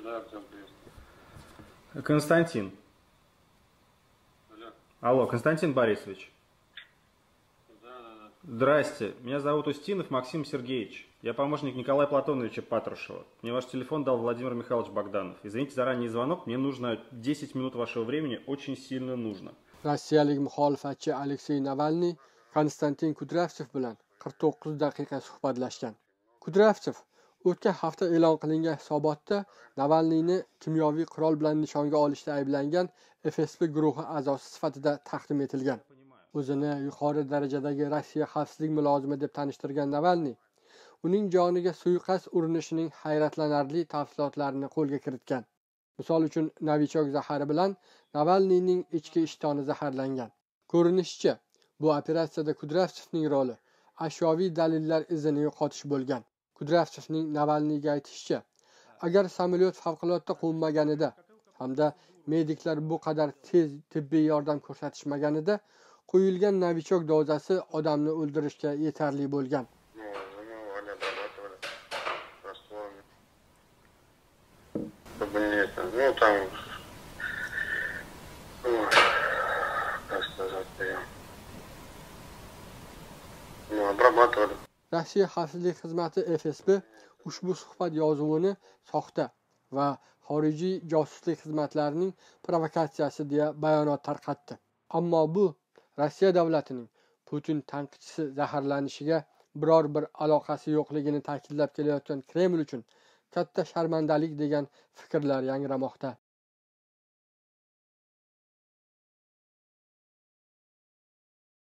Да, Артем, приветствую. Константин. Алло. Алло, Константин Борисович. Да. Здрасте, меня зовут Устинов Максим Сергеевич. Я помощник Николая Платоновича Патрушева. Мне ваш телефон дал Владимир Михайлович Богданов. Извините за ранний звонок, мне нужно 10 минут вашего времени, очень сильно нужно. Rossiyalik muxolifatchi Aleksey Navalniy Konstantin Kudryavtsev bilan 49 daqiqa suhbatlashgan. Kudryavtsev o'tgan hafta e'lon qilingan hisobotda Navalniyni kimyoviy qurol bilan nishonga olishda ayblangan FSB guruhi a'zosi sifatida taqdim etilgan. O'zini yuqori darajadagi Rossiya xavfsizlik mulozimi deb tanishtirgan Navalniy uning joniga suiqasd urinishining hayratlanarli tafsilotlarini qo'lga kiritgan. Misol uchun, Novichok zahari bilan Navalniyning ichki ishtoni zaharlangan. Ko'rinishicha, bu operatsiyada Kudryavtsevning roli ashyoviy dalillar izini yo'qotish bo'lgan. Kudryavtsevning Navalniyga aytishicha, agar samolyot favqulodda qo'nmaganida hamda mediklar bu qadar tez tibbiy yordam ko'rsatishmaganida qo'yilgan Novichok dozasi odamni o'ldirishga yetarli bo'lgan. Ну, там, как сказать, обрабатывали. Rossiya xavfsizlik xizmati FSB ushbu suhbat yozuvini soxta va xorijiy josuslik xizmatlarining provokatsiyasi deya bayonot tarqatdi. Ammo bu Rossiya davlatining Putin tanqidchisi zaharlanishiga biror bir aloqasi yo'qligini ta'kidlab kelayotgan Kreml uchun katta sharmandalik degan fikrlar yangramoqda.